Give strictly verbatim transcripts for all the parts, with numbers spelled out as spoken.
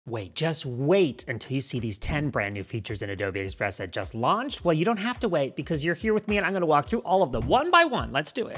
Wait, just wait until you see these ten brand new features in Adobe Express that just launched. Well, you don't have to wait because you're here with me and I'm going to walk through all of them one by one. Let's do it.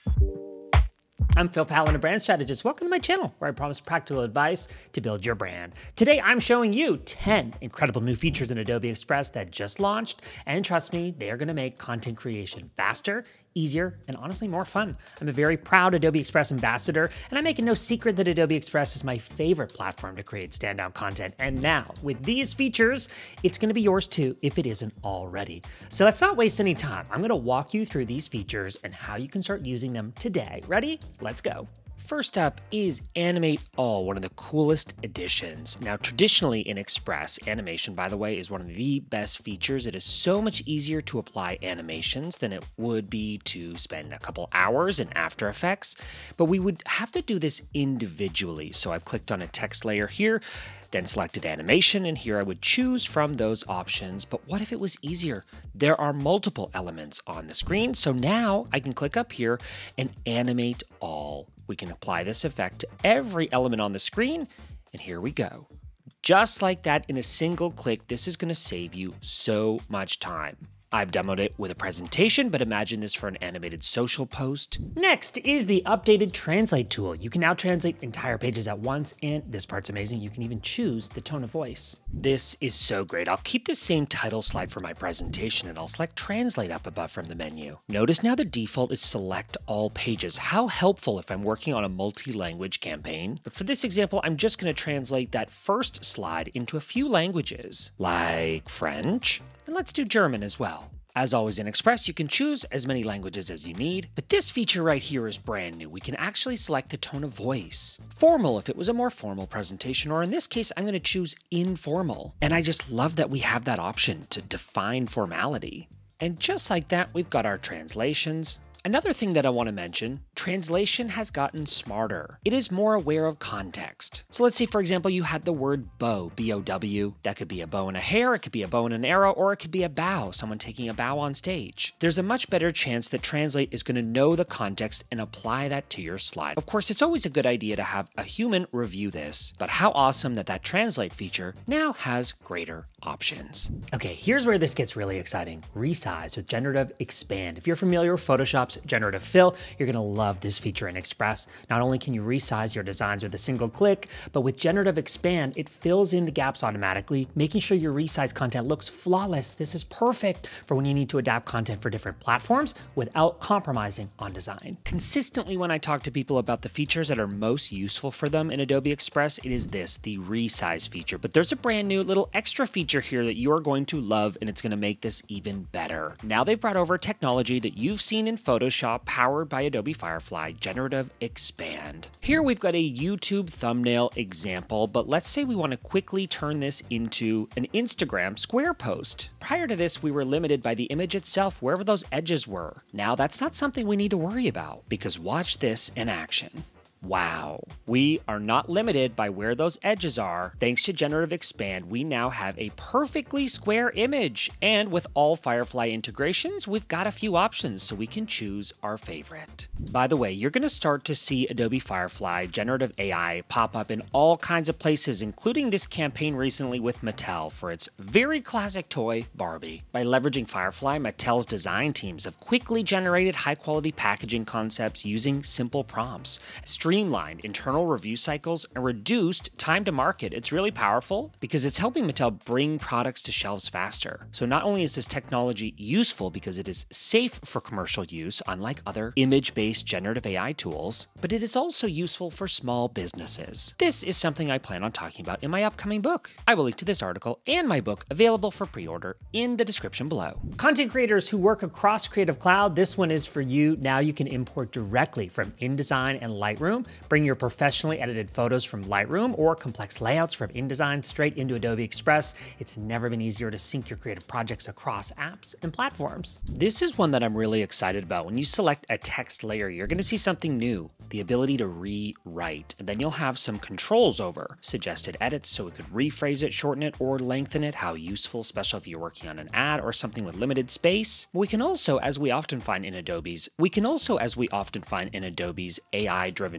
I'm Phil Pallen, a brand strategist. Welcome to my channel where I promise practical advice to build your brand. Today, I'm showing you ten incredible new features in Adobe Express that just launched. And trust me, they are going to make content creation faster, easier, and honestly more fun. I'm a very proud Adobe Express ambassador, and I'm making no secret that Adobe Express is my favorite platform to create standout content. And now, with these features, it's going to be yours too if it isn't already. So let's not waste any time. I'm going to walk you through these features and how you can start using them today. Ready? Let's go. First up is Animate All, one of the coolest additions. Now, traditionally in Express, animation, by the way, is one of the best features. It is so much easier to apply animations than it would be to spend a couple hours in After Effects, but we would have to do this individually. So I've clicked on a text layer here, then selected animation, and here I would choose from those options. But what if it was easier? There are multiple elements on the screen, so now I can click up here and animate all. We can apply this effect to every element on the screen, and here we go. Just like that, in a single click, this is going to save you so much time. I've demoed it with a presentation, but imagine this for an animated social post. Next is the updated Translate tool. You can now translate entire pages at once, and this part's amazing. You can even choose the tone of voice. This is so great. I'll keep the same title slide for my presentation, and I'll select Translate up above from the menu. Notice now the default is Select All Pages. How helpful if I'm working on a multi-language campaign. But for this example, I'm just going to translate that first slide into a few languages, like French, and let's do German as well. As always in Express, you can choose as many languages as you need, but this feature right here is brand new. We can actually select the tone of voice. Formal if it was a more formal presentation, or in this case, I'm going to choose informal. And I just love that we have that option to define formality. And just like that, we've got our translations. Another thing that I want to mention, translation has gotten smarter. It is more aware of context. So let's say, for example, you had the word bow, B O W. That could be a bow and a hair, it could be a bow and an arrow, or it could be a bow, someone taking a bow on stage. There's a much better chance that Translate is going to know the context and apply that to your slide. Of course, it's always a good idea to have a human review this, but how awesome that that Translate feature now has greater options. Okay, here's where this gets really exciting. Resize with generative expand. If you're familiar with Photoshop's generative fill, you're gonna love this feature in Express. Not only can you resize your designs with a single click, but with generative expand, it fills in the gaps automatically, making sure your resized content looks flawless. This is perfect for when you need to adapt content for different platforms without compromising on design. Consistently, when I talk to people about the features that are most useful for them in Adobe Express, it is this, the resize feature. But there's a brand new little extra feature here that you are going to love, and it's gonna make this even better. Now they've brought over technology that you've seen in Photoshop Photoshop powered by Adobe Firefly, Generative Expand. Here we've got a YouTube thumbnail example, but let's say we want to quickly turn this into an Instagram square post. Prior to this, we were limited by the image itself, wherever those edges were. Now that's not something we need to worry about, because watch this in action. Wow, we are not limited by where those edges are. Thanks to Generative Expand, we now have a perfectly square image. And with all Firefly integrations, we've got a few options so we can choose our favorite. By the way, you're gonna start to see Adobe Firefly Generative A I pop up in all kinds of places, including this campaign recently with Mattel for its very classic toy, Barbie. By leveraging Firefly, Mattel's design teams have quickly generated high-quality packaging concepts using simple prompts, streamlined internal review cycles, and reduced time to market. It's really powerful because it's helping Mattel bring products to shelves faster. So not only is this technology useful because it is safe for commercial use, unlike other image-based generative A I tools, but it is also useful for small businesses. This is something I plan on talking about in my upcoming book. I will link to this article and my book available for pre-order in the description below. Content creators who work across Creative Cloud, this one is for you. Now you can import directly from InDesign and Lightroom. Bring your professionally edited photos from Lightroom or complex layouts from InDesign straight into Adobe Express. It's never been easier to sync your creative projects across apps and platforms. This is one that I'm really excited about. When you select a text layer, you're going to see something new, the ability to rewrite. And then you'll have some controls over suggested edits, so we could rephrase it, shorten it, or lengthen it. How useful, especially if you're working on an ad or something with limited space. We can also, as we often find in Adobe's, we can also, as we often find in Adobe's A I-driven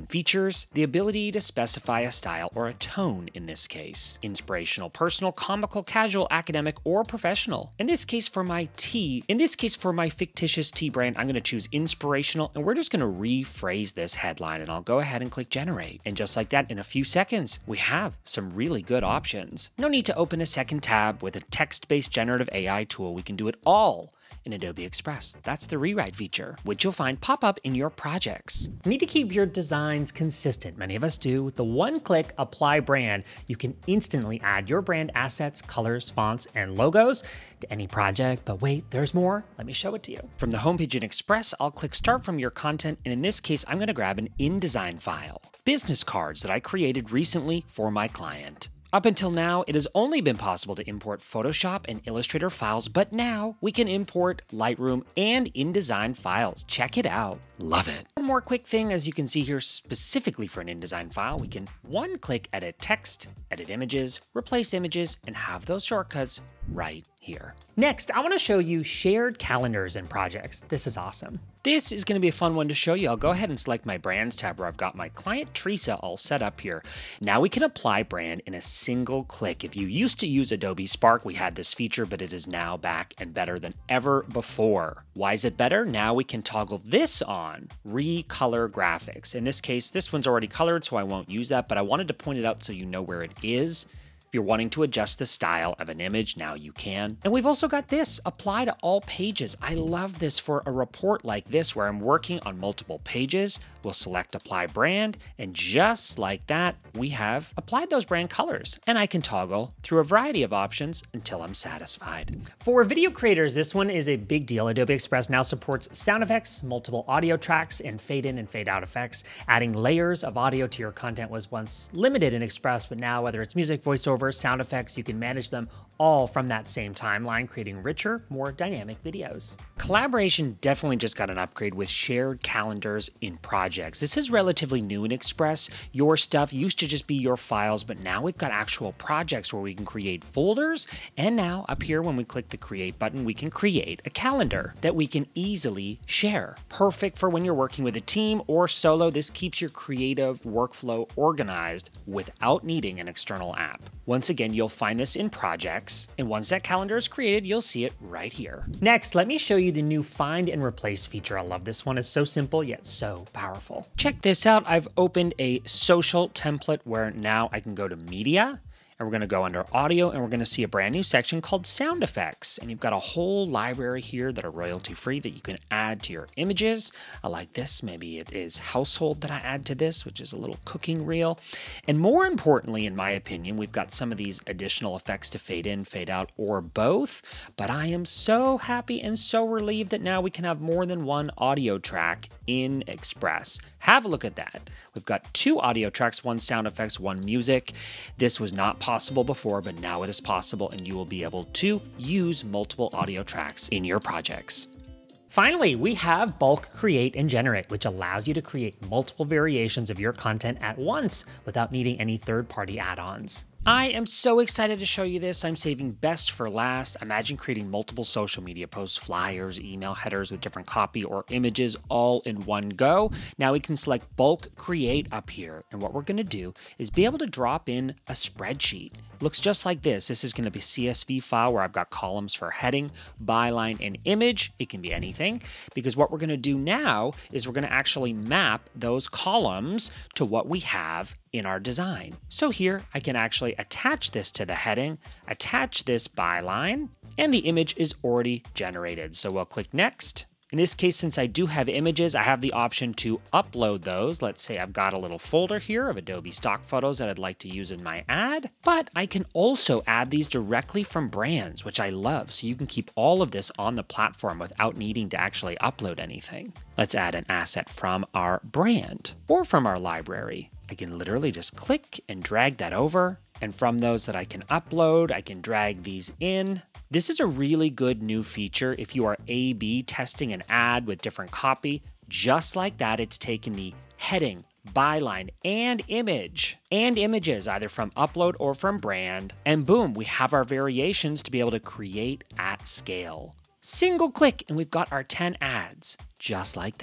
features, the ability to specify a style or a tone in this case. Inspirational, personal, comical, casual, academic, or professional. In this case for my tea, in this case for my fictitious tea brand, I'm going to choose inspirational, and we're just going to rephrase this headline, and I'll go ahead and click generate. And just like that, in a few seconds, we have some really good options. No need to open a second tab. With a text-based generative A I tool, we can do it all in Adobe Express. That's the rewrite feature, which you'll find pop up in your projects. You need to keep your designs consistent. Many of us do. With the one-click apply brand, you can instantly add your brand assets, colors, fonts, and logos to any project. But wait, there's more. Let me show it to you. From the homepage in Express, I'll click Start from your content, and in this case, I'm going to grab an InDesign file. Business cards that I created recently for my client. Up until now, it has only been possible to import Photoshop and Illustrator files, but now we can import Lightroom and InDesign files. Check it out. Love it. One more quick thing, as you can see here, specifically for an InDesign file, we can one-click edit text, edit images, replace images, and have those shortcuts right here. Next, I want to show you shared calendars and projects. This is awesome. This is going to be a fun one to show you. I'll go ahead and select my brands tab where I've got my client Teresa all set up here. Now we can apply brand in a single click. If you used to use Adobe Spark, we had this feature, but it is now back and better than ever before. Why is it better? Now we can toggle this on, recolor graphics. In this case, this one's already colored, so I won't use that, but I wanted to point it out so you know where it is. If you're wanting to adjust the style of an image, now you can. And we've also got this, apply to all pages. I love this for a report like this where I'm working on multiple pages. We'll select apply brand, and just like that, we have applied those brand colors. And I can toggle through a variety of options until I'm satisfied. For video creators, this one is a big deal. Adobe Express now supports sound effects, multiple audio tracks, and fade in and fade out effects. Adding layers of audio to your content was once limited in Express, but now whether it's music, voiceover, sound effects, you can manage them all from that same timeline, creating richer, more dynamic videos. Collaboration definitely just got an upgrade with shared calendars in projects. This is relatively new in Express. Your stuff used to just be your files, but now we've got actual projects where we can create folders. And now up here, when we click the create button, we can create a calendar that we can easily share. Perfect for when you're working with a team or solo. This keeps your creative workflow organized without needing an external app. Once again, you'll find this in projects, and once that calendar is created, you'll see it right here. Next, let me show you the new find and replace feature. I love this one. It's so simple, yet so powerful. Check this out. I've opened a social template where now I can go to media, and we're going to go under audio, and we're going to see a brand new section called sound effects. And you've got a whole library here that are royalty free that you can add to your images. I like this. Maybe it is household that I add to this, which is a little cooking reel. And more importantly, in my opinion, we've got some of these additional effects to fade in, fade out, or both. But I am so happy and so relieved that now we can have more than one audio track in Express. Have a look at that. We've got two audio tracks, one sound effects, one music. This was not possible before, but now it is possible, and you will be able to use multiple audio tracks in your projects. Finally, we have bulk create and generate, which allows you to create multiple variations of your content at once without needing any third-party add-ons. I am so excited to show you this. I'm saving best for last. Imagine creating multiple social media posts, flyers, email headers with different copy or images all in one go. Now we can select bulk create up here. And what we're going to do is be able to drop in a spreadsheet. It looks just like this. This is going to be a C S V file where I've got columns for heading, byline, and image. It can be anything, because what we're going to do now is we're going to actually map those columns to what we have in our design. So here I can actually attach this to the heading, attach this byline, and the image is already generated. So we'll click next. In this case, since I do have images, I have the option to upload those. Let's say I've got a little folder here of Adobe stock photos that I'd like to use in my ad, but I can also add these directly from brands, which I love. So you can keep all of this on the platform without needing to actually upload anything. Let's add an asset from our brand or from our library. I can literally just click and drag that over. And from those that I can upload, I can drag these in. This is a really good new feature if you are A B testing an ad with different copy. Just like that, it's taken the heading, byline, and image, and images either from upload or from brand. And boom, we have our variations to be able to create at scale. Single click, and we've got our ten ads, just like that.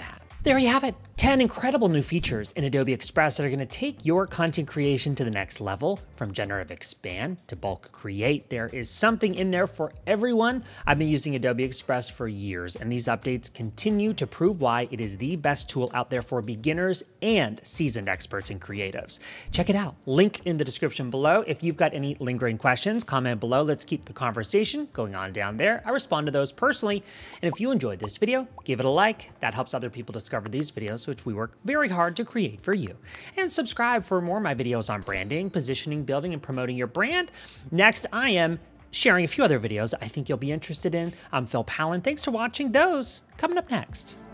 There you have it, ten incredible new features in Adobe Express that are gonna take your content creation to the next level. From generative expand to bulk create, there is something in there for everyone. I've been using Adobe Express for years, and these updates continue to prove why it is the best tool out there for beginners and seasoned experts and creatives. Check it out, linked in the description below. If you've got any lingering questions, comment below. Let's keep the conversation going on down there. I respond to those personally. And if you enjoyed this video, give it a like. That helps other people discover these videos, which we work very hard to create for you. And subscribe for more of my videos on branding, positioning, building, and promoting your brand. Next, I am sharing a few other videos I think you'll be interested in. I'm Phil Pallen. Thanks for watching those. Coming up next.